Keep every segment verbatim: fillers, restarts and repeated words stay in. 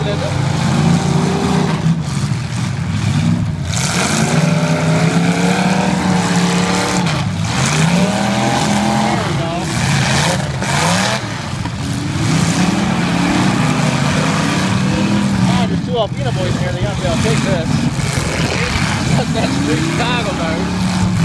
nothing, is it? Two Alpina boys here, they got to be able to take this. That's that street Chicago guys.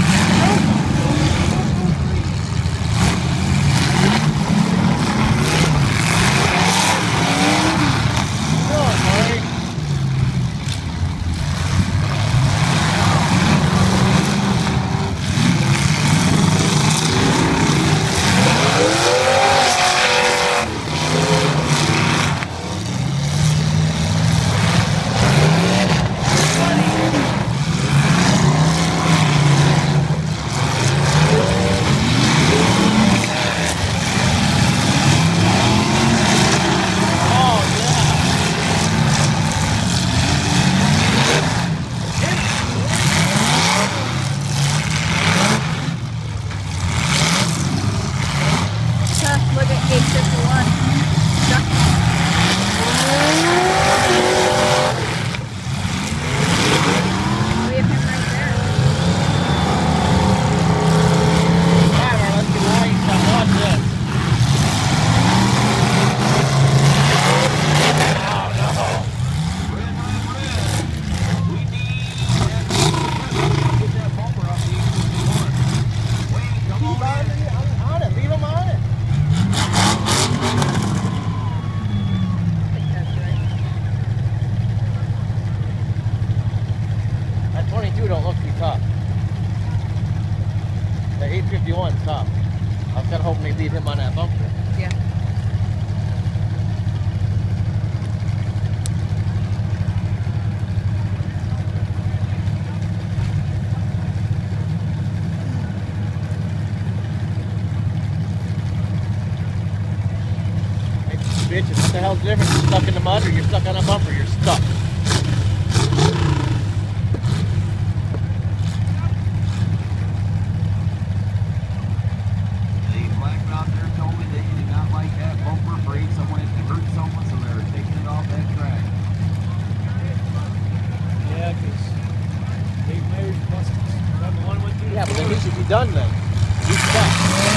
Look at eight fifty-one. We have him right there. Alright, let's get light. Now watch this. Oh no. We need get that bumper up the Wayne, come Keep on it, on it, leave him on it. That twenty-two don't look too tough. The eight fifty-one's tough. I was kind of hoping they'd leave him on that bumper. Yeah. Bitch, what the hell's the difference? You're stuck in the mud or you're stuck on a bumper? You're stuck. They flagged out there told me they did not like that bumper, afraid someone had hurt someone, so they're taking it off that track. Yeah, because Dave Myers must have one with you. Yeah, but then he should be done then. He's stuck.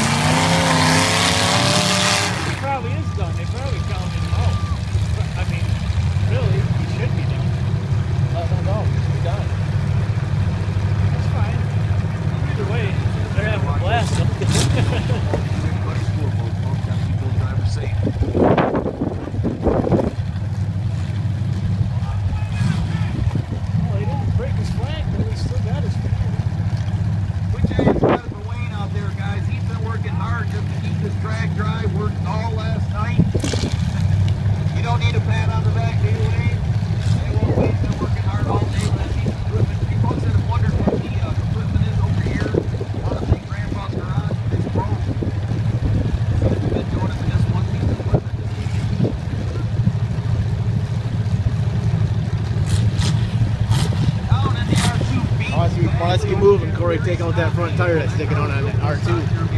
He probably is done. They probably counted him out. I mean, really, he should be done. Let him go. He should be done. That's fine. Either way, they're having a blast. Everybody scoreboard, folks. Gotta keep those drivers safe. Well, he didn't break his flag, but he still got his flag. Put your hands together for Wayne out there, guys. He's been working hard just to keep this track dry. Worked all last night. You don't need a pat on the back, do you, Wayne? Hey, well, Wayne's been working hard all day. Let's see some equipment. You folks that have wondered what the uh, equipment is over here on the big Grandpa's garage, it's broke. We've been doing it for this one piece of equipment. Down in the R two feet. Let's keep, let's keep moving. Corey, take out that front tire that's sticking on on that R two.